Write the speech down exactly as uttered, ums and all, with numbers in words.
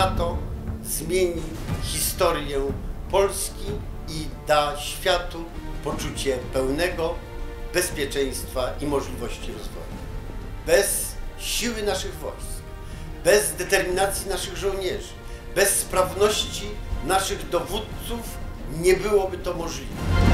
NATO zmieni historię Polski i da światu poczucie pełnego bezpieczeństwa i możliwości rozwoju. Bez siły naszych wojsk, bez determinacji naszych żołnierzy, bez sprawności naszych dowódców nie byłoby to możliwe.